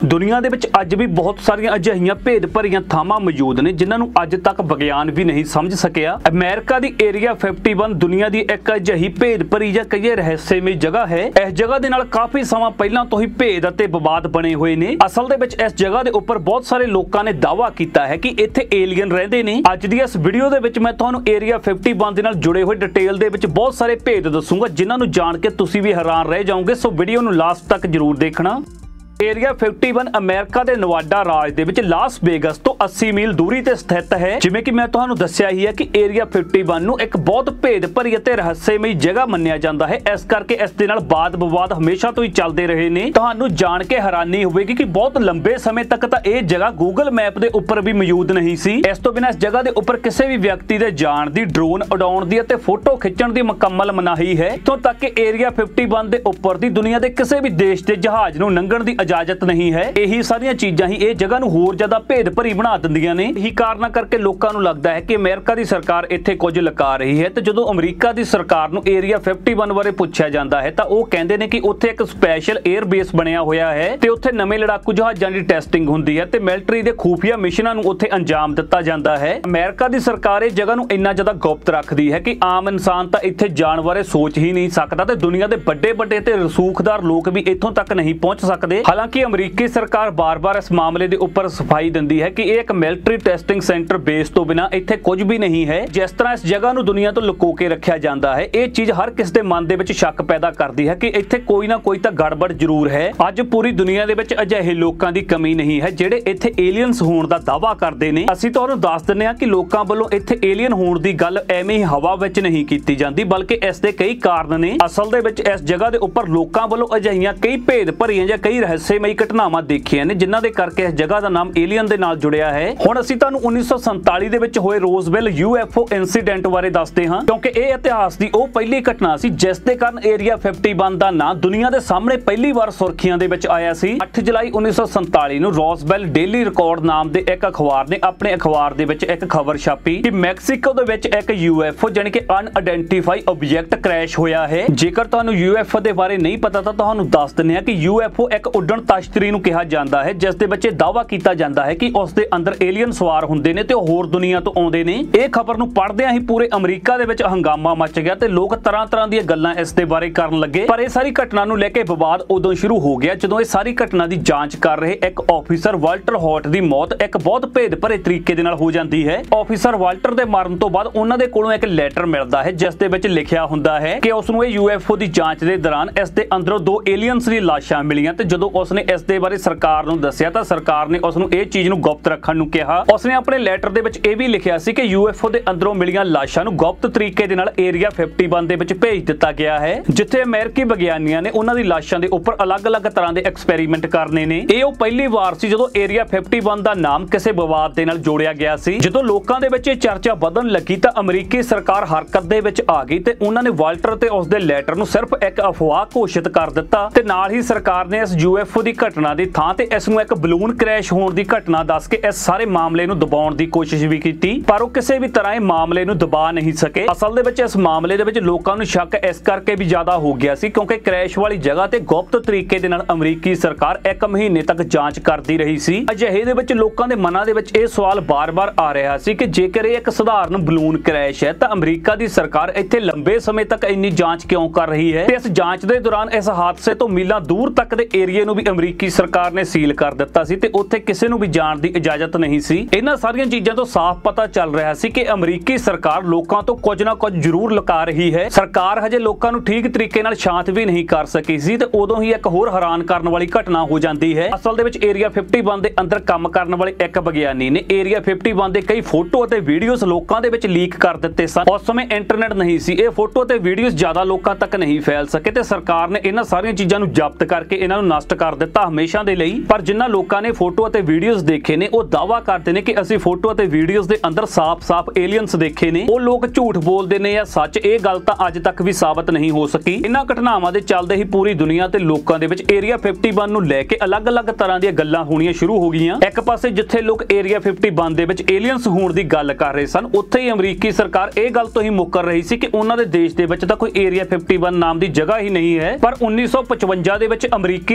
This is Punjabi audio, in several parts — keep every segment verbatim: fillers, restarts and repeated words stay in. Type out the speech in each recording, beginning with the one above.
ਦੁਨੀਆ ਦੇ ਵਿੱਚ ਅੱਜ ਵੀ ਬਹੁਤ ਸਾਰੀਆਂ ਅਜਿਹੀਆਂ ਭੇਦ ਭਰੀਆਂ ਥਾਵਾਂ ਮੌਜੂਦ ਨੇ ਜਿਨ੍ਹਾਂ ਨੂੰ ਅੱਜ ਤੱਕ ਵਿਗਿਆਨ ਵੀ ਨਹੀਂ ਸਮਝ ਸਕਿਆ। ਅਮਰੀਕਾ ਦੀ ਏਰੀਆ ਇਕੱਤੀ ਦੁਨੀਆ ਦੀ ਇੱਕ ਅਜਿਹੀ ਭੇਦ ਭਰੀ ਜਾਂ ਕਈ ਰਹੱਸਮਈ ਜਗ੍ਹਾ ਹੈ। ਇਸ ਜਗ੍ਹਾ ਦੇ ਨਾਲ ਕਾਫੀ ਸਮਾਂ ਪਹਿਲਾਂ ਤੋਂ ਹੀ ਭੇਦ ਅਤੇ ਵਿਵਾਦ ਬਣੇ ਹੋਏ ਨੇ। ਅਸਲ ਦੇ ਵਿੱਚ ਇਸ ਜਗ੍ਹਾ ਦੇ ਉੱਪਰ ਬਹੁਤ ਸਾਰੇ ਲੋਕਾਂ ਨੇ ਦਾਅਵਾ ਕੀਤਾ ਹੈ ਕਿ ਇੱਥੇ ਏਲੀਅਨ ਰਹਿੰਦੇ ਨੇ। ਅੱਜ ਦੀ ਇਸ ਵੀਡੀਓ ਦੇ ਵਿੱਚ ਮੈਂ ਤੁਹਾਨੂੰ ਏਰੀਆ ਇਕੱਤੀ ਦੇ ਨਾਲ ਜੁੜੇ ਹੋਏ ਡਿਟੇਲ ਦੇ ਵਿੱਚ ਬਹੁਤ ਸਾਰੇ ਭੇਦ ਦੱਸੂਗਾ ਜਿਨ੍ਹਾਂ ਨੂੰ ਜਾਣ ਕੇ ਤੁਸੀਂ ਵੀ ਹੈਰਾਨ ਰਹਿ ਜਾਓਗੇ। ਸੋ ਵੀਡੀਓ ਨੂੰ ਲਾਸਟ ਤੱਕ ਜ਼ਰੂਰ ਦੇਖਣਾ। ਏਰੀਆ ਇਕੱਤੀ ਅਮਰੀਕਾ ਦੇ ਨਵਾਡਾ ਰਾਜ ਦੇ ਵਿੱਚ ਲਾਸ ਵੇਗਸ ਤੋਂ ਅੱਸੀ ਮੀਲ ਦੂਰੀ ਤੇ ਸਥਿਤ ਹੈ। ਜਿਵੇਂ ਕਿ ਮੈਂ ਤੁਹਾਨੂੰ ਦੱਸਿਆ ਹੀ ਹੈ ਕਿ ਏਰੀਆ ਇਕੱਤੀ ਨੂੰ ਇੱਕ ਬਹੁਤ ਭੇਦ ਭਰੀ ਅਤੇ ਰਹੱਸਮਈ ਜਗ੍ਹਾ ਮੰਨਿਆ ਜਾਂਦਾ ਹੈ। ਇਸ ਕਰਕੇ ਇਸ ਦੇ ਨਾਲ ਵਾਦ ਵਿਵਾਦ ਹਮੇਸ਼ਾ ਤੋਂ ਹੀ ਚੱਲਦੇ ਰਹੇ ਨੇ। ਤੁਹਾਨੂੰ ਜਾਣ ਕੇ ਹੈਰਾਨੀ ਹੋਵੇਗੀ ਕਿ ਬਹੁਤ ਲੰਬੇ ਸਮੇਂ ਤੱਕ ਤਾਂ ਇਹ ਜਗ੍ਹਾ ਗੂਗਲ ਮੈਪ ਦੇ ਉੱਪਰ ਵੀ ਮੌਜੂਦ ਨਹੀਂ ਸੀ। ਇਸ ਤੋਂ ਬਿਨਾਂ ਇਸ ਜਗ੍ਹਾ ਦੇ ਉੱਪਰ ਕਿਸੇ ਵੀ ਵਿਅਕਤੀ ਦੇ ਜਾਣ ਦੀ, ਡਰੋਨ ਉਡਾਉਣ ਦੀ ਅਤੇ ਫੋਟੋ ਖਿੱਚਣ ਦੀ ਮੁਕੰਮਲ ਮਨਾਹੀ ਹੈ। ਇੱਥੋਂ ਤੱਕ ਕਿ ਏਰੀਆ ਇਕੱਤੀ ਦੇ ਉੱਪਰ ਦੀ ਦੁਨੀਆ ਦੇ ਕਿਸੇ ਵੀ ਦੇਸ਼ ਦੇ ਜਹਾਜ਼ ਨੂੰ ਲੰਘਣ ਦੀ ਇਜਾਜ਼ਤ ਨਹੀਂ ਹੈ। ਇਹੀ ਸਾਰੀਆਂ ਚੀਜ਼ਾਂ ਹੀ ਇਹ ਜਗ੍ਹਾ ਨੂੰ ਹੋਰ ਜ਼ਿਆਦਾ ਭੇਦ ਭਰੀ ਬਣਾ ਦਿੰਦੀਆਂ ਨੇ। ਇਹੀ ਕਾਰਨਾਂ ਕਰਕੇ ਲੋਕਾਂ ਨੂੰ ਲੱਗਦਾ ਹੈ ਕਿ ਅਮਰੀਕਾ ਦੀ ਸਰਕਾਰ ਇੱਥੇ ਕੁਝ ਲੁਕਾ ਰਹੀ ਹੈ। ਤੇ ਜਦੋਂ ਅਮਰੀਕਾ ਦੀ ਸਰਕਾਰ ਨੂੰ ਏਰੀਆ ਇਕੱਤੀ ਬਾਰੇ ਪੁੱਛਿਆ ਜਾਂਦਾ ਹੈ ਤਾਂ ਉਹ ਕਹਿੰਦੇ ਨੇ ਕਿ ਉੱਥੇ ਇੱਕ ਸਪੈਸ਼ਲ 에ਅਰ ਬੇਸ ਬਣਿਆ ਹੋਇਆ ਹੈ ਤੇ ਉੱਥੇ ਨਵੇਂ ਲੜਾਕੂ ਜਹਾਜ਼ਾਂ ਦੀ ਟੈਸਟਿੰਗ ਹੁੰਦੀ ਹੈ ਤੇ ਮਿਲਟਰੀ ਦੇ ਖੂਫੀਆ ਮਿਸ਼ਨਾਂ ਨੂੰ ਉੱਥੇ ਅੰਜਾਮ ਦਿੱਤਾ ਜਾਂਦਾ ਹੈ। ਅਮਰੀਕਾ ਦੀ ਸਰਕਾਰ ਇਹ ਜਗ੍ਹਾ ਨੂੰ ਇੰਨਾ ਜ਼ਿਆਦਾ ਗੁਪਤ ਰੱਖਦੀ ਹੈ ਕਿ ਆਮ ਇਨਸਾਨ ਤਾਂ ਇੱਥੇ ਜਾਣ ਬਾਰੇ ਸੋਚ ਹੀ ਨਹੀਂ ਸਕਦਾ ਤੇ ਦੁਨੀਆ ਦੇ ਵੱਡੇ ਵੱਡੇ ਤੇ ਰਸੂਖਦਾਰ ਲੋਕ ਵੀ ਇੱਥੋਂ ਤੱਕ ਨਹੀਂ ਪਹੁੰਚ ਸਕਦੇ। ਹਾਲਾਂਕਿ ਅਮਰੀਕੀ ਸਰਕਾਰ ਬਾਰ-ਬਾਰ ਇਸ ਮਾਮਲੇ ਦੇ ਉੱਪਰ ਸਫਾਈ ਦਿੰਦੀ ਹੈ ਕਿ ਇਹ ਇੱਕ ਮਿਲਟਰੀ ਟੈਸਟਿੰਗ ਸੈਂਟਰ ਬੇਸ ਤੋਂ ਬਿਨਾਂ ਇੱਥੇ ਕੁਝ ਵੀ ਨਹੀਂ ਹੈ। ਜਿਸ ਤਰ੍ਹਾਂ ਇਸ ਜਗ੍ਹਾ ਨੂੰ ਦੁਨੀਆ ਤੋਂ ਲੁਕੋ ਕੇ ਰੱਖਿਆ ਜਾਂਦਾ ਹੈ, ਇਹ ਚੀਜ਼ ਹਰ ਕਿਸ ਦੇ ਮਨ ਦੇ ਵਿੱਚ ਸ਼ੱਕ ਪੈਦਾ ਕਰਦੀ ਹੈ ਕਿ ਇੱਥੇ ਕੋਈ ਨਾ ਕੋਈ ਤਾਂ ਗੜਬੜ ਜ਼ਰੂਰ ਹੈ। ਅੱਜ ਪੂਰੀ ਦੁਨੀਆ ਦੇ ਵਿੱਚ ਅਜਿਹੇ ਲੋਕਾਂ ਦੀ ਕਮੀ ਨਹੀਂ ਹੈ ਜਿਹੜੇ ਇੱਥੇ ਏਲੀਅਨਸ ਹੋਣ ਦਾ ਦਾਅਵਾ ਕਰਦੇ ਨੇ। ਅਸੀਂ ਤੁਹਾਨੂੰ ਦੱਸ ਦਿੰਦੇ ਹਾਂ ਕਿ ਲੋਕਾਂ ਵੱਲੋਂ ਇੱਥੇ ਏਲੀਅਨ ਹੋਣ ਦੀ ਗੱਲ ਐਵੇਂ ਹੀ ਹਵਾ ਵਿੱਚ ਨਹੀਂ ਕੀਤੀ ਜਾਂਦੀ, ਬਲਕਿ ਇਸ ਦੇ ਕਈ ਕਾਰਨ ਨੇ। ਅਸਲ ਦੇ ਵਿੱਚ ਇਸ ਜਗ੍ਹਾ ਦੇ ਉੱਪਰ ਲੋਕਾਂ ਵੱਲੋਂ ਅਜਿਹੀਆਂ ਕਈ ਭੇਦ ਭਰੀਆਂ ਜਾਂ ਕਈ ਰਹੱਸਮਈ ਘਟਨਾਵਾਂ ਦੇਖੀਆਂ ਨੇ ਜਿਨ੍ਹਾਂ ਦੇ ਕਰਕੇ ਇਸ ਜਗ੍ਹਾ ਦਾ ਨਾਮ ਏਲੀਅਨ ਦੇ ਨਾਲ ਜੁੜਿਆ ਹੈ। ਹੁਣ ਅਸੀਂ ਤੁਹਾਨੂੰ ਉੱਨੀ ਸੌ ਸੰਤਾਲੀ ਦੇ ਵਿੱਚ ਹੋਏ Roswell U F O incident ਬਾਰੇ ਦੱਸਦੇ ਹਾਂ, ਕਿਉਂਕਿ ਇਹ ਇਤਿਹਾਸ ਦੀ ਉਹ ਪਹਿਲੀ ਘਟਨਾ ਸੀ ਜਿਸ ਦੇ ਕਾਰਨ ਏਰੀਆ ਇਕੱਤੀ ਦਾ ਨਾਮ ਦੁਨੀਆ ਦੇ ਸਾਹਮਣੇ ਪਹਿਲੀ ਵਾਰ ਸੁਰਖੀਆਂ ਦੇ ਵਿੱਚ ਆਇਆ ਸੀ। ਅੱਠ ਜੁਲਾਈ ਉੱਨੀ ਸੌ ਸੰਤਾਲੀ ਨੂੰ ਰੋਜ਼ਵੈਲ ਡੇਲੀ ਰਿਕਾਰਡ ਨਾਮ ਦੇ ਇੱਕ ਅਖਬਾਰ ਨੇ ਆਪਣੇ ਅਖਬਾਰ ਦੇ ਵਿੱਚ ਇੱਕ ਖਬਰ ਛਾਪੀ ਕਿ ਮੈਕਸੀਕੋ ਦੇ ਵਿੱਚ ਇੱਕ ਯੂ ਐਫ ਓ ਜਾਨੀ ਕਿ ਅਨਆਇਡੈਂਟੀਫਾਈ ਆਬਜੈਕਟ ਕ੍ਰੈਸ਼ ਹੋਇਆ ਹੈ। ਜੇਕਰ ਤੁਹਾਨੂੰ ਯੂ ਐਫ ਓ ਦੇ ਬਾਰੇ ਨਹੀਂ ਪਤਾ ਤਾਂ ਤੁਹਾਨੂੰ ਦੱਸ ਦਿੰਦੇ ਹਾਂ ਕਿ ਯੂ ਐਫ ਓ ਇੱਕ ਉੱਡਣ ਤਸ਼ਤਰੀ ਨੂੰ ਕਿਹਾ ਜਾਂਦਾ ਹੈ ਜਿਸ ਦੇ ਵਿੱਚ ਦਾਅਵਾ ਕੀਤਾ ਜਾਂਦਾ ਹੈ ਕਿ ਉਸ ਦੇ ਅੰਦਰ ਏਲੀਅਨ ਸਵਾਰ ਹੁੰਦੇ ਨੇ ਤੇ ਉਹ ਹੋਰ ਦੁਨੀਆ ਤੋਂ ਆਉਂਦੇ ਨੇ। ਇਹ ਖਬਰ ਨੂੰ ਪੜ੍ਹਦਿਆਂ ਹੀ ਪੂਰੇ ਅਮਰੀਕਾ ਦੇ ਵਿੱਚ ਹੰਗਾਮਾ ਮਚ ਗਿਆ ਤੇ ਲੋਕ ਤਰ੍ਹਾਂ ਤਰ੍ਹਾਂ ਦੀਆਂ ਗੱਲਾਂ ਇਸ ਦੇ ਬਾਰੇ ਕਰਨ ਲੱਗੇ। ਪਰ ਇਹ ਸਾਰੀ ਘਟਨਾ ਨੂੰ ਲੈ ਕੇ ਵਿਵਾਦ ਉਦੋਂ ਸ਼ੁਰੂ ਹੋ ਗਿਆ ਜਦੋਂ ਇਹ ਸਾਰੀ ਘਟਨਾ ਦੀ ਜਾਂਚ ਕਰ ਰਹੇ ਇੱਕ ਆਫੀਸਰ ਵਾਲਟਰ ਹੌਟ ਦੀ ਮੌਤ ਇੱਕ ਬਹੁਤ ਭੇਦ ਭਰੇ ਤਰੀਕੇ ਦੇ ਨਾਲ ਹੋ ਜਾਂਦੀ ਹੈ। ਆਫੀਸਰ ਵਾਲਟਰ ਦੇ ਮਰਨ ਤੋਂ ਬਾਅਦ ਉਹਨਾਂ ਦੇ ਕੋਲੋਂ ਇੱਕ ਲੈਟਰ ਮਿਲਦਾ ਹੈ ਜਿਸ ਦੇ ਵਿੱਚ ਲਿਖਿਆ ਹੁੰਦਾ ਹੈ ਕਿ ਉਸ ਨੂੰ ਇਹ ਯੂ ਐਫ ਓ ਦੀ ਜਾਂਚ ਦੇ ਦੌਰਾਨ ਇਸ ਦੇ ਅੰਦਰੋਂ ਦੋ ਏਲੀਅਨਸ ਦੀ ਲਾਸ਼ਾਂ ਮਿਲੀਆਂ ਤੇ ਜਦੋਂ ਉਸਨੇ ਇਸ ਦੇ ਬਾਰੇ ਸਰਕਾਰ ਨੂੰ ਦੱਸਿਆ ਤਾਂ ਸਰਕਾਰ ਨੇ ਉਸ ਨੂੰ ਇਹ ਚੀਜ਼ ਨੂੰ ਗੁਪਤ ਰੱਖਣ ਨੂੰ ਕਿਹਾ। ਉਸਨੇ ਆਪਣੇ ਲੈਟਰ ਦੇ ਵਿੱਚ ਇਹ ਵੀ ਲਿਖਿਆ ਸੀ ਕਿ ਯੂ ਐਫ ਓ ਦੇ ਅੰਦਰੋਂ ਮਿਲੀਆਂ ਲਾਸ਼ਾਂ ਨੂੰ ਗੁਪਤ ਤਰੀਕੇ ਦੇ ਨਾਲ ਏਰੀਆ ਇਕੱਤੀ ਦੇ ਵਿੱਚ ਭੇਜ ਦਿੱਤਾ ਗਿਆ ਹੈ ਜਿੱਥੇ ਅਮਰੀਕੀ ਵਿਗਿਆਨੀਆਂ ਨੇ ਉਹਨਾਂ ਦੀ ਲਾਸ਼ਾਂ ਦੇ ਉੱਪਰ ਅਲੱਗ-ਅਲੱਗ ਤਰ੍ਹਾਂ ਦੇ ਐਕਸਪੈਰੀਮੈਂਟ ਕਰਨੇ ਨੇ। ਇਹ ਉਹ ਪਹਿਲੀ ਵਾਰ ਸੀ ਜਦੋਂ ਏਰੀਆ ਇਕੱਤੀ ਦਾ ਨਾਮ ਕਿਸੇ ਵਿਵਾਦ ਦੇ ਨਾਲ ਜੋੜਿਆ ਗਿਆ ਸੀ। ਜਦੋਂ ਲੋਕਾਂ ਦੇ ਵਿੱਚ ਇਹ ਚਰਚਾ ਵਧਣ ਲੱਗੀ ਤਾਂ ਅਮਰੀਕੀ ਸਰਕਾਰ ਹਰਕਤ ਦੇ ਵਿੱਚ ਆ ਗਈ ਤੇ ਉਹਨਾਂ ਨੇ ਵਾਲਟਰ ਤੇ ਉਸ ਦੇ ਲੈਟਰ ਨੂੰ ਸਿਰਫ ਇੱਕ ਅਫਵਾਹ ਘੋਸ਼ਿਤ ਕਰ ਦਿੱਤਾ ਤੇ ਨਾਲ ਹੀ ਸਰਕਾਰ ਨੇ ਇਸ ਯੂ ਐਫ ਓ ਦੀ ਘਟਨਾ ਦੀ ਥਾਂ ਤੇ ਇਸ ਨੂੰ ਇੱਕ ਬਲੂਨ ਕ੍ਰੈਸ਼ ਹੋਣ ਦੀ ਘਟਨਾ ਦੱਸ ਕੇ ਇਸ ਸਾਰੇ ਮਾਮਲੇ ਨੂੰ ਦਬਾਉਣ ਦੀ ਕੋਸ਼ਿਸ਼ ਵੀ ਕੀਤੀ, ਪਰ ਉਹ ਕਿਸੇ ਵੀ ਤਰ੍ਹਾਂ ਇਹ ਮਾਮਲੇ ਨੂੰ ਦਬਾ ਨਹੀਂ ਸਕੇ। ਅਸਲ ਦੇ ਵਿੱਚ ਇਸ ਮਾਮਲੇ ਦੇ ਵਿੱਚ ਲੋਕਾਂ ਨੂੰ ਸ਼ੱਕ ਇਸ ਕਰਕੇ ਵੀ ਜ਼ਿਆਦਾ ਹੋ ਗਿਆ ਸੀ ਕਿਉਂਕਿ ਕ੍ਰੈਸ਼ ਵਾਲੀ ਜਗ੍ਹਾ ਤੇ ਗੁਪਤ ਤਰੀਕੇ ਦੇ ਨਾਲ ਅਮਰੀਕੀ ਸਰਕਾਰ ਇੱਕ ਮਹੀਨੇ ਤੱਕ ਜਾਂਚ ਕਰਦੀ ਰਹੀ ਸੀ। ਅਜਿਹੇ ਦੇ ਵਿੱਚ ਲੋਕਾਂ ਦੇ ਮਨਾਂ ਦੇ ਵਿੱਚ ਇਹ ਸਵਾਲ ਬਾਰ-ਬਾਰ ਆ ਰਿਹਾ ਸੀ ਕਿ ਜੇਕਰ ਇਹ ਇੱਕ ਸਧਾਰਨ ਬਲੂਨ ਕ੍ਰੈਸ਼ ਹੈ ਤਾਂ ਅਮਰੀਕਾ ਦੀ ਸਰਕਾਰ ਇੱਥੇ ਲੰਬੇ ਸਮੇਂ ਤੱਕ ਇੰਨੀ ਜਾਂਚ ਕਿਉਂ ਕਰ ਰਹੀ ਹੈ ਤੇ ਇਸ ਜਾਂਚ ਦੇ ਦੌਰਾਨ ਇਸ ਹਾਦਸੇ ਤੋਂ ਮੀਲਾਂ ਦੂਰ ਤੱਕ ਦੇ ਏਰੀਏ ਨੂੰ ਵੀ ਅਮਰੀਕੀ ਸਰਕਾਰ ਨੇ ਸੀਲ ਕਰ ਦਿੱਤਾ ਸੀ ਤੇ ਉੱਥੇ ਕਿਸੇ ਨੂੰ ਵੀ ਜਾਣ ਦੀ ਇਜਾਜ਼ਤ ਨਹੀਂ ਸੀ। ਇਹਨਾਂ ਸਾਰੀਆਂ ਚੀਜ਼ਾਂ ਤੋਂ ਸਾਫ਼ ਪਤਾ ਚੱਲ ਰਿਹਾ ਸੀ ਕਿ ਅਮਰੀਕੀ ਸਰਕਾਰ ਲੋਕਾਂ ਤੋਂ ਕੁਝ ਨਾ ਕੁਝ ਜ਼ਰੂਰ ਲੁਕਾ ਰਹੀ ਹੈ। ਸਰਕਾਰ ਹਜੇ ਲੋਕਾਂ ਨੂੰ ਠੀਕ ਤਰੀਕੇ ਨਾਲ ਸ਼ਾਂਤ ਵੀ ਨਹੀਂ ਕਰ ਸਕੀ ਸੀ ਤੇ ਉਦੋਂ ਹੀ ਇੱਕ ਹੋਰ ਹੈਰਾਨ ਕਰਨ ਵਾਲੀ ਘਟਨਾ ਹੋ ਜਾਂਦੀ ਹੈ। ਅਸਲ ਦੇ ਵਿੱਚ ਏਰੀਆ ਇਕੱਤੀ ਦੇ ਅੰਦਰ ਕੰਮ ਕਰਨ ਵਾਲੇ ਇੱਕ ਵਿਗਿਆਨੀ ਨੇ ਏਰੀਆ ਇਕੱਤੀ ਦੇ ਕਈ ਫੋਟੋ ਅਤੇ ਵੀਡੀਓਜ਼ ਲੋਕਾਂ ਦੇ ਵਿੱਚ ਲੀਕ ਕਰ ਦਿੱਤੇ ਸਨ। ਉਸ ਸਮੇਂ ਇੰਟਰਨੈਟ ਨਹੀਂ ਸੀ, ਇਹ ਫੋਟੋ ਤੇ ਵੀਡੀਓਜ਼ ਜ਼ਿਆਦਾ ਲੋਕਾਂ ਤੱਕ ਨਹੀਂ ਫੈਲ ਸਕੇ ਤੇ ਸਰਕਾਰ ਨੇ ਇਹਨਾਂ ਸਾਰੀਆਂ ਚੀਜ਼ਾਂ ਨੂੰ ਜ਼ਬਤ ਕਰਕੇ ਇਹਨਾਂ ਨੂੰ ਨਸ਼ਟ ਕਰ ਦਿੱਤਾ ਹਮੇਸ਼ਾ ਦੇ ਲਈ। ਪਰ ਜਿਨ੍ਹਾਂ ਲੋਕਾਂ ਨੇ ਫੋਟੋ ਅਤੇ ਵੀਡੀਓਜ਼ ਦੇਖੇ ਨੇ ਉਹ ਦਾਅਵਾ ਕਰਦੇ ਨੇ ਕਿ ਅਸੀਂ ਫੋਟੋ ਅਤੇ ਵੀਡੀਓਜ਼ ਦੇ ਅੰਦਰ ਸਾਫ਼-ਸਾਫ਼ ਏਲੀਅਨਸ ਦੇਖੇ ਨੇ। ਉਹ ਲੋਕ ਝੂਠ ਬੋਲਦੇ ਨੇ ਜਾਂ ਸੱਚ, ਇਹ ਗੱਲ ਤਾਂ ਅੱਜ ਤੱਕ ਵੀ ਸਾਬਤ ਨਹੀਂ ਹੋ ਸਕੀ। ਇਹਨਾਂ ਘਟਨਾਵਾਂ ਦੇ ਚੱਲਦੇ ਹੀ ਪੂਰੀ ਦੁਨੀਆ ਤੇ ਲੋਕਾਂ ਦੇ ਵਿੱਚ ਏਰੀਆ ਇਕੱਤੀ ਨੂੰ ਲੈ ਕੇ ਅਲੱਗ-ਅਲੱਗ ਤਰ੍ਹਾਂ ਦੀਆਂ ਗੱਲਾਂ ਹੋਣੀਆਂ ਸ਼ੁਰੂ ਹੋ ਗਈਆਂ। ਇੱਕ ਪਾਸੇ ਜਿੱਥੇ ਲੋਕ ਏਰੀਆ ਇਕੱਤੀ ਦੇ ਵਿੱਚ ਏਲੀਅਨਸ ਹੋਣ ਦੀ ਗੱਲ ਕਰ ਰਹੇ ਸਨ, ਉੱਥੇ ਹੀ ਅਮਰੀਕੀ ਸਰਕਾਰ ਇਹ ਗੱਲ ਤੋਂ ਹੀ ਮੁੱਕਰ ਰਹੀ ਸੀ ਕਿ ਉਹਨਾਂ ਦੇ ਦੇਸ਼ ਦੇ ਵਿੱਚ ਤਾਂ ਕੋਈ ਏਰੀਆ ਇਕੱਤੀ ਨਾਮ ਦੀ ਜਗ੍ਹਾ ਹੀ ਨਹੀਂ ਹੈ। ਪਰ ਉੱਨੀ ਸੌ ਪਚਵੰਜਾ ਦੇ ਵਿੱਚ ਅਮਰੀਕੀ ਸਰਕਾਰ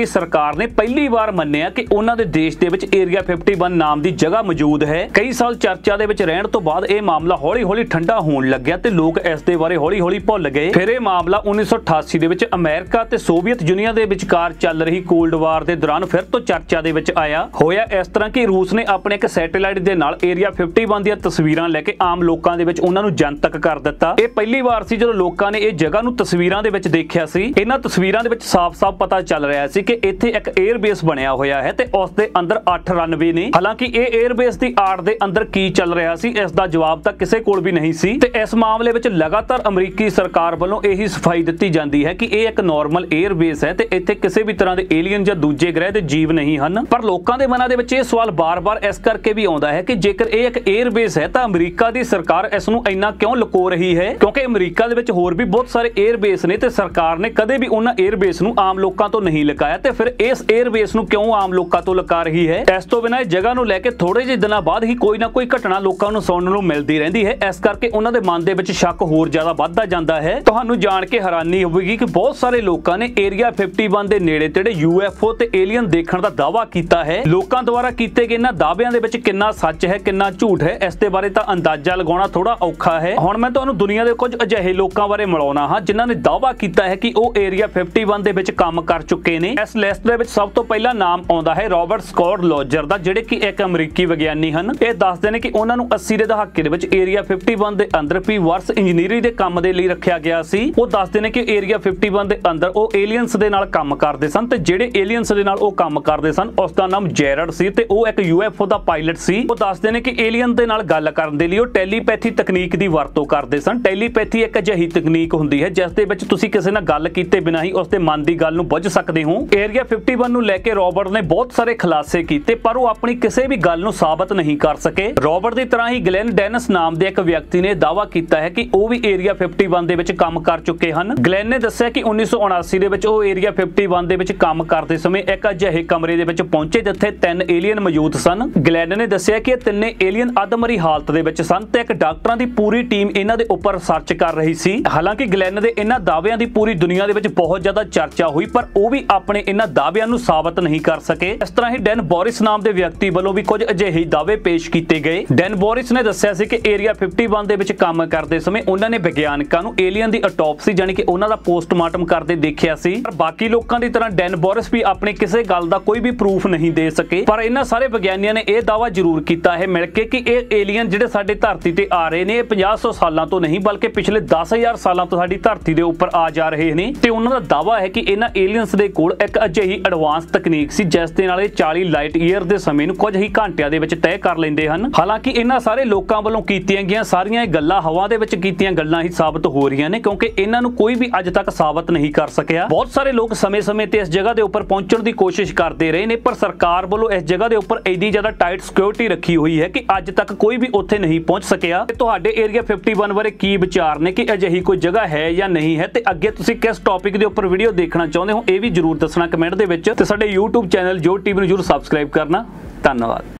ਸਰਕਾਰ ਨੇ ਪਹਿਲੀ ਵਾਰ ਮੰਨਿਆ ਕਿ ਉਹਨਾਂ ਦੇ ਦੇਸ਼ ਦੇ ਵਿੱਚ ਏਰੀਆ ਇਕੱवन ਨਾਮ ਦੀ ਜਗ੍ਹਾ ਮੌਜੂਦ ਹੈ। ਕਈ ਸਾਲ ਚਰਚਾ ਦੇ ਵਿੱਚ ਰਹਿਣ ਤੋਂ ਬਾਅਦ ਇਹ ਮਾਮਲਾ ਹੌਲੀ-ਹੌਲੀ ਠੰਡਾ ਹੋਣ ਲੱਗਿਆ ਤੇ ਲੋਕ ਇਸ ਦੇ ਬਾਰੇ ਹੌਲੀ-ਹੌਲੀ ਭੁੱਲ ਗਏ। ਫਿਰ ਇਹ ਮਾਮਲਾ ਉੱਨੀ ਸੌ ਅਠਾਸੀ ਦੇ ਵਿੱਚ ਅਮਰੀਕਾ ਤੇ ਸੋਵੀਅਤ ਯੂਨੀਅਨ ਦੇ ਵਿਚਕਾਰ ਚੱਲ ਰਹੀ ਕੋਲਡ ਵਾਰ ਦੇ ਦੌਰਾਨ ਫਿਰ ਤੋਂ ਚਰਚਾ ਦੇ ਵਿੱਚ ਆਇਆ। ਹੋਇਆ ਇਸ ਤਰ੍ਹਾਂ ਕਿ ਰੂਸ ਨੇ ਆਪਣੇ ਇੱਕ ਸੈਟੇਲਾਈਟ ਦੇ ਨਾਲ ਏਰੀਆ ਇਕੱवन ਦੀਆਂ ਤਸਵੀਰਾਂ ਲੈ ਕੇ ਆਮ ਲੋਕਾਂ ਦੇ ਵਿੱਚ ਉਹਨਾਂ ਨੂੰ ਜਨਤਕ ਕਰ ਦਿੱਤਾ। ਇਹ ਪਹਿਲੀ ਵਾਰ ਸੀ ਜਦੋਂ ਲੋਕਾਂ ਨੇ ਇਹ ਜਗ੍ਹਾ ਨੂੰ ਤਸਵੀਰਾਂ ਦੇ ਵਿੱਚ ਦੇਖਿਆ ਸੀ। ਇਹਨਾਂ ਤਸਵੀਰਾਂ ਦੇ ਵਿੱਚ ਸਾਫ਼-ਸਾਫ਼ ਪਤਾ ਚੱਲ ਰਿਹਾ ਸੀ ਕਿ ਇੱਥੇ ਇੱਕ 에ਅਰ ਬੇਸ ਬਣਿਆ ਹੋਇਆ ਹੈ ਤੇ ਉਸ ਦੇ ਅੰਦਰ ਅੱਠ ਰਨਵੇ ਨੇ। ਹਾਲਾਂਕਿ ਇਹ 에ਅਰ ਬੇਸ ਦੀ ਆੜ ਦੇ ਅੰਦਰ ਕੀ ਚੱਲ ਰਿਹਾ ਸੀ ਇਸ ਦਾ ਜਵਾਬ ਤਾਂ ਕਿਸੇ ਕੋਲ ਵੀ ਨਹੀਂ ਸੀ ਤੇ ਇਸ ਮਾਮਲੇ ਵਿੱਚ ਲਗਾਤਾਰ ਅਮਰੀਕੀ ਸਰਕਾਰ ਵੱਲੋਂ ਇਹੀ ਸਫਾਈ ਦਿੱਤੀ ਜਾਂਦੀ ਹੈ ਕਿ ਇਹ ਇੱਕ ਨਾਰਮਲ 에ਅਰ ਬੇਸ ਹੈ ਤੇ ਇੱਥੇ ਕਿਸੇ ਵੀ ਤਰ੍ਹਾਂ ਦੇ ਏਲੀਅਨ ਜਾਂ ਦੂਜੇ ਗ੍ਰਹਿ ਦੇ ਜੀਵ ਨਹੀਂ ਹਨ। ਪਰ ਲੋਕਾਂ ਦੇ ਮਨਾਂ ਦੇ ਵਿੱਚ ਇਹ ਸਵਾਲ ਬਾਰ-ਬਾਰ ਇਸ ਕਰਕੇ ਵੀ ਆਉਂਦਾ ਹੈ ਕਿ ਜੇਕਰ ਇਹ ਇੱਕ 에ਅਰ ਬੇਸ ਹੈ ਤਾਂ ਅਮਰੀਕਾ ਦੀ ਸਰਕਾਰ ਇਸ ਨੂੰ ਇੰਨਾ ਕਿਉਂ ਲੁਕੋ ਰਹੀ ਹੈ, ਕਿਉਂਕਿ ਅਮਰੀਕਾ ਦੇ ਵਿੱਚ ਹੋਰ ਵੀ ਬਹੁਤ ਸਾਰੇ 에ਅਰ ਬੇਸ ਨੇ ਤੇ ਸਰਕਾਰ ਨੇ ਕਦੇ ਵੀ ਉਹਨਾਂ 에ਅਰ ਬੇਸ ਨੂੰ ਆਮ ਲੋਕਾਂ ਤੋਂ ਨਹੀਂ ਲੁਕਾਇਆ ਤੇ ਫਿਰ ਇਸ 에ਅਰ ਬੇਸ ਨੂੰ ਕਿਉਂ ਆਮ ਲੋਕਾਂ ਤੋਂ ਲੁਕਾ ਰਹੀ ਹੈ। ਇਸ ਤੋਂ ਬਿਨਾਂ ਇਹ ਜਗ੍ਹਾ ਨੂੰ ਲੈ ਕੇ ਥੋੜੇ ਜਿਹੇ ਦਿਨਾਂ ਬਾਅਦ ਹੀ ਕੋਈ ਨਾ ਕੋਈ ਘਟਨਾ ਲੋਕਾਂ ਨੂੰ ਸੁਣਨ ਨੂੰ ਮਿਲਦੀ ਰਹਿੰਦੀ ਹੈ। ਇਸ ਕਰਕੇ ਉਹਨਾਂ ਦੇ ਮਨ ਦੇ ਵਿੱਚ ਸ਼ੱਕ ਹੋਰ ਜ਼ਿਆਦਾ ਵੱਧਦਾ ਜਾਂਦਾ ਹੈ। ਤੁਹਾਨੂੰ ਜਾਣ ਕੇ ਹੈਰਾਨੀ ਹੋਵੇਗੀ ਕਿ ਬਹੁਤ ਸਾਰੇ ਲੋਕਾਂ ਨੇ ਏਰੀਆ ਇਕੱवन ਦੇ ਨੇੜੇ ਤੇੜੇ ਯੂ ਐਫ ਓ ਤੇ ਏਲੀਅਨ ਦੇਖਣ ਦਾ ਦਾਅਵਾ ਕੀਤਾ ਹੈ। ਲੋਕਾਂ ਦੁਆਰਾ ਕੀਤੇ ਗਏ ਇਹਨਾਂ ਦਾਅਵਿਆਂ ਦੇ ਵਿੱਚ ਕਿੰਨਾ ਸੱਚ ਹੈ ਕਿੰਨਾ ਝੂਠ ਹੈ ਇਸ ਦੇ ਬਾਰੇ ਤਾਂ ਅੰਦਾਜ਼ਾ ਲਗਾਉਣਾ ਥੋੜਾ ਔਖਾ ਹੈ। ਹੁਣ ਮੈਂ ਤੁਹਾਨੂੰ ਦੁਨੀਆ ਦੇ ਕੁਝ ਅਜਿਹੇ ਲੋਕਾਂ ਬਾਰੇ ਮਿਲਾਉਣਾ ਹਾਂ ਜਿਨ੍ਹਾਂ ਨੇ ਦਾਅਵਾ ਕੀਤਾ ਹੈ ਕਿ ਉਹ ਏਰੀਆ ਇਕੱवन ਦੇ ਵਿੱਚ ਕੰਮ ਕਰ ਚੁੱਕੇ ਨੇ। ਇਸ ਲਿਸਟ ਦੇ ਵਿੱਚ ਸਭ ਤੋਂ ਪਹਿਲਾ ਨਾਮ ਆਉਂਦਾ ਹੈ ਰੌਬਰਟ ਸਕੌਟ ਲੋਜਰ ਦਾ, ਜਿਹੜੇ ਕਿ ਇੱਕ ਅਮਰੀਕੀ ਵਿਗਿਆਨੀ ਹਨ। ਇਹ ਦੱਸਦੇ ਨੇ ਕਿ ਉਹਨਾਂ ਨੂੰ ਅੱਸੀ ਦੇ ਦਹਾਕੇ ਦੇ ਵਿੱਚ ਏਰੀਆ ਇਕੱवन ਦੇ ਅੰਦਰ ਪੀਵਰਸ ਇੰਜੀਨੀਅਰਿੰਗ ਦੇ ਕੰਮ ਦੇ ਲਈ ਰੱਖਿਆ ਗਿਆ ਸੀ। ਉਹ ਦੱਸਦੇ ਨੇ ਕਿ ਏਰੀਆ ਇਕੱवन ਦੇ ਅੰਦਰ ਉਹ ਏਲੀਅਨਸ ਦੇ ਨਾਲ ਕੰਮ ਕਰਦੇ ਸਨ ਤੇ ਜਿਹੜੇ ਏਲੀਅਨਸ ਦੇ ਨਾਲ ਉਹ ਕੰਮ ਕਰਦੇ ਸਨ ਉਸ ਦਾ ਨਾਮ ਜੈਰਡ ਸੀ ਤੇ ਉਹ ਇੱਕ ਯੂ ਐਫ ਓ ਦਾ ਪਾਇਲਟ ਸੀ। ਉਹ ਦੱਸਦੇ ਨੇ ਕਿ ਏਲੀਅਨ ਦੇ ਨਾਲ ਗੱਲ ਕਰਨ ਦੇ ਲਈ ਉਹ ਟੈਲੀਪੈਥੀ ਤਕਨੀਕ ਦੀ ਵਰਤੋਂ ਕਰਦੇ ਸਨ। ਟੈਲੀਪੈਥੀ ਇੱਕ ਅਜਿਹੀ ਤਕਨੀਕ ਹੁੰਦੀ ਹੈ ਜਿਸ ਦੇ ਵਿੱਚ ਤੁਸੀਂ ਕਿਸੇ ਨਾਲ ਗੱਲ ਕੀਤੇ ਬਿਨਾਂ ਹੀ ਉਸ ਦੇ ਮਨ ਦੀ ਗੱਲ ਨੂੰ ਬੁੱਝ ਸਕਦੇ ਹੋ। ਏਰੀਆ ਇਕੱवन ਨੂੰ ਲੈ ਕੇ ਰੌਬਰਟ ਨੇ ਬਹੁਤ ਸਾਰੇ ਖੁਲਾਸੇ ਕੀਤੇ ਪਰ ਉਹ ਆਪਣੀ ਕਿਸੇ ਵੀ ਗੱਲ ਨੂੰ ਸਾਬਤ ਨਹੀਂ ਕਰ ਸਕੇ। ਰੌਬਰਟ ਦੀ ਤਰ੍ਹਾਂ ਹੀ ਗਲੈਨ ਡੈਨਿਸ ਨਾਮ ਦੇ ਇੱਕ ਵਿਅਕਤੀ ਨੇ ਦਾਅਵਾ ਕੀਤਾ ਹੈ ਕਿ ਉਹ ਵੀ ਏਰੀਆ ਇਕੱवन ਦੇ ਵਿੱਚ ਕੰਮ ਕਰ ਚੁੱਕੇ ਹਨ। ਗਲੈਨ ਨੇ ਦੱਸਿਆ ਕਿ ਉੱਨੀ ਸੌ ਉਨਾਸੀ ਦੇ ਵਿੱਚ ਉਹ ਏਰੀਆ ਇਕੱवन ਦੇ ਵਿੱਚ ਕੰਮ ਕਰਦੇ ਸਮੇਂ ਇੱਕ ਅਜਿਹੇ ਕਮਰੇ ਦੇ ਵਿੱਚ ਪਹੁੰਚੇ ਜਿੱਥੇ ਤਿੰਨ ਏਲੀਅਨ ਮੌਜੂਦ ਸਨ। ਗਲੈਨ ਨੇ ਦੱਸਿਆ ਕਿ ਇਹ ਤਿੰਨੇ ਏਲੀਅਨ ਅਧਮਰੀ ਹਾਲਤ ਦੇ ਵਿੱਚ ਸਨ ਤੇ ਇੱਕ ਡਾਕਟਰਾਂ ਦੀ ਪੂਰੀ ਟੀਮ ਇਹਨਾਂ ਦੇ ਉੱਪਰ ਰਿਸਰਚ ਕਰ ਰਹੀ ਸੀ। ਹਾਲਾਂਕਿ ਗਲੈਨ ਦੇ ਇਹਨਾਂ ਦਾਅਵਿਆਂ ਦੀ ਪੂਰੀ ਦੁਨੀਆ ਦੇ ਵਿੱਚ ਬਹੁਤ ਜ਼ਿਆਦਾ ਚਰਚਾ ਹੋਈ ਪਰ ਉਹ ਵੀ ਆਪਣੇ ਇਹਨਾਂ ਦਾਅਵਿਆਂ ਨੂੰ ਸਾਬਤ ਨਹੀਂ ਕਰ ਸਕੇ। ਇਸ ਤਰ੍ਹਾਂ ਹੀ ਡੈਨ ਬੋਰਿਸ ਨਾਮ ਦੇ ਵਿਅਕਤੀ ਵੱਲੋਂ ਵੀ ਕੁਝ ਅਜਿਹੇ ਦਾਅਵੇ ਪੇਸ਼ ਕੀਤੇ ਗਏ। ਡੈਨ ਬੋਰਿਸ ਨੇ ਦੱਸਿਆ ਸੀ ਕਿ ਏਰੀਆ ਇਕੱवन ਦੇ ਵਿੱਚ ਕੰਮ ਕਰਦੇ ਸਮੇਂ ਉਹਨਾਂ ਨੇ ਵਿਗਿਆਨਕਾਂ ਨੂੰ ਏਲੀਅਨ ਦੀ ਆਟੋਪਸੀ ਜਾਨੀ ਕਿ ਉਹਨਾਂ ਦਾ ਪੋਸਟਮਾਰਟਮ ਕਰਦੇ ਦੇਖਿਆ ਸੀ। ਪਰ ਬਾਕੀ ਲੋਕਾਂ ਦੀ ਤਰ੍ਹਾਂ ਡੈਨ ਬੋਰਿਸ ਵੀ ਆਪਣੀ ਕਿਸੇ ਗੱਲ ਦਾ ਕੋਈ ਵੀ ਪ੍ਰੂਫ ਨਹੀਂ ਦੇ ਸਕੇ। ਪਰ ਇਹਨਾਂ ਸਾਰੇ ਵਿਗਿਆਨੀਆਂ ਨੇ ਇਹ ਦਾਅਵਾ ਜ਼ਰੂਰ ਕੀਤਾ ਹੈ ਮਿਲ ਕੇ ਕਿ ਇਹ ਏਲੀਅਨ ਜਿਹੜੇ ਸਾਡੇ ਧਰਤੀ ਤੇ ਆ ਰਹੇ ਨੇ ਇਹ ਪੰਜਾਹ ਸੌ ਸਾਲਾਂ ਤੋਂ ਨਹੀਂ ਬਲਕਿ ਪਿਛਲੇ ਦਸ ਹਜ਼ਾਰ ਸਾਲਾਂ ਤੋਂ ਸਾਡੀ ਧਰਤੀ ਦੇ ਉੱਪਰ ਆ ਜਾ ਰਹੇ ਨੇ ਤੇ ਉਹਨਾਂ ਦਾ ਦਾਅਵਾ ਹੈ ਕਿ ਇਹਨਾਂ ਏਲੀਅਨਸ ਦੇ ਕੋਲ ਇੱਕ ਅਜਿਹੀ ਐਡਵਾਂਸ ਤਕਨੀਕ ਸੀ ਜਿਸ ਦੇ ਨਾਲ ਇਹ ਚਾਲੀ ਲਾਈਟ ਈਅਰ ਦੇ ਸਮੇਂ ਨੂੰ ਕੁਝ ਹੀ ਘੰਟਿਆਂ ਦੇ ਵਿੱਚ ਤੈਅ ਕਰ ਲੈਂਦੇ ਹਨ। ਹਾਲਾਂਕਿ ਇਹਨਾਂ ਸਾਰੇ ਲੋਕਾਂ ਵੱਲੋਂ ਕੀਤੀਆਂ ਗਈਆਂ ਸਾਰੀਆਂ ਇਹ ਗੱਲਾਂ ਹਵਾ ਦੇ ਵਿੱਚ ਕੀਤੀਆਂ ਗੱਲਾਂ ਹੀ ਸਾਬਤ ਹੋ ਰਹੀਆਂ ਨੇ ਕਿਉਂਕਿ ਇਹਨਾਂ ਨੂੰ ਕੋਈ ਵੀ ਅੱਜ ਤੱਕ ਸਾਬਤ ਨਹੀਂ ਕਰ ਸਕਿਆ। ਬਹੁਤ ਸਾਰੇ ਲੋਕ ਸਮੇਂ-ਸਮੇਂ ਤੇ ਇਸ ਜਗ੍ਹਾ ਦੇ ਉੱਪਰ ਪਹੁੰਚਣ ਦੀ ਕੋਸ਼ਿਸ਼ ਕਰਦੇ ਰਹੇ ਨੇ ਪਰ ਸਰਕਾਰ ਵੱਲੋਂ ਇਸ ਜਗ੍ਹਾ ਦੇ ਉੱਪਰ ਇੰਨੀ ਜ਼ਿਆਦਾ ਟਾਈਟ ਸਿਕਿਉਰਿਟੀ ਰੱਖੀ ਹੋਈ ਹੈ ਕਿ ਅੱਜ ਤੱਕ ਕੋਈ ਵੀ ਉੱਥੇ ਨਹੀਂ ਪਹੁੰਚ ਸਕਿਆ। ਤੇ ਤੁਹਾਡੇ ਏਰੀਆ ਇਕੱवन ਬਾਰੇ ਕੀ ਵਿਚਾਰ ਨੇ ਕਿ ਅਜਿਹੀ ਕੋਈ ਜਗ੍ਹਾ ਹੈ ਜਾਂ ਨਹੀਂ ਹੈ ਤੇ ਅੱਗੇ ਤੁਸੀਂ ਕਿਸ ਟੌਪਿਕ ਦੇ ਉੱਪਰ ਵੀਡੀਓ ਦੇਖਣਾ ਚਾਹੁੰਦੇ ਹੋ ਇਹ ਵੀ ਜਰੂਰ ਦੱਸਣਾ ਕਮੈਂਟ ਦੇ ਵਿੱਚ ਤੇ ਸਾਡੇ YouTube ਚੈਨਲ ਜੋ ਟੀਵੀ ਨੂੰ ਜਰੂਰ ਸਬਸਕ੍ਰਾਈਬ ਕਰਨਾ। ਧੰਨਵਾਦ।